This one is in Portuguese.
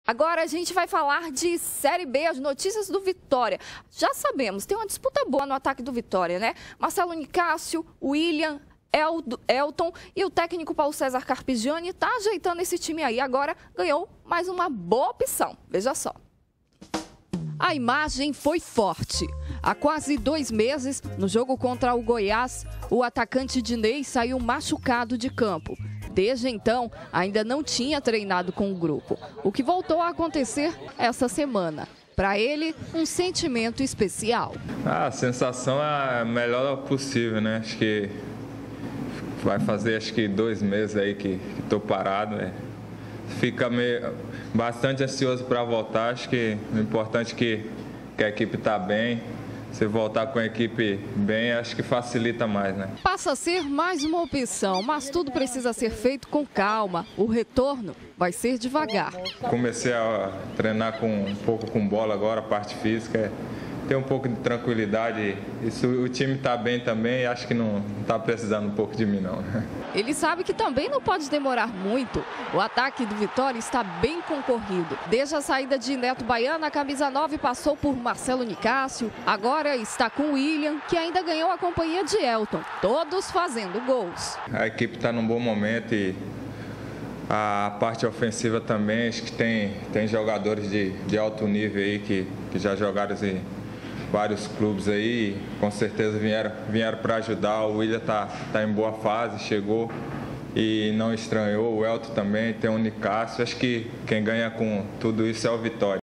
Agora a gente vai falar de Série B, as notícias do Vitória. Já sabemos, tem uma disputa boa no ataque do Vitória, né? Marcelo Nicásio, William, Elton e o técnico Paulo César Carpigiani está ajeitando esse time aí. Agora ganhou mais uma boa opção. Veja só. A imagem foi forte. Há quase 2 meses, no jogo contra o Goiás, o atacante Dinei saiu machucado de campo. Desde então, ainda não tinha treinado com o grupo, o que voltou a acontecer essa semana. Para ele, um sentimento especial. A sensação é a melhor possível, né? Acho que vai fazer 2 meses aí que estou parado, né? Fica bastante ansioso para voltar. Acho que o importante é que a equipe está bem. Se voltar com a equipe bem, acho que facilita mais, né? Passa a ser mais uma opção, mas tudo precisa ser feito com calma. O retorno vai ser devagar. Comecei a treinar um pouco com bola agora, a parte física. Ter um pouco de tranquilidade. O time está bem também, acho que não está precisando um pouco de mim, não. Ele sabe que também não pode demorar muito. O ataque do Vitória está bem concorrido. Desde a saída de Neto Baiano, a camisa 9 passou por Marcelo Nicásio. Agora está com William, que ainda ganhou a companhia de Elton. Todos fazendo gols. A equipe está num bom momento e a parte ofensiva também. Acho que tem jogadores de alto nível aí que já jogaram em vários clubes aí, com certeza vieram para ajudar. O William tá em boa fase, chegou e não estranhou. O Elton também, tem o Nicásio. Acho que quem ganha com tudo isso é o Vitória.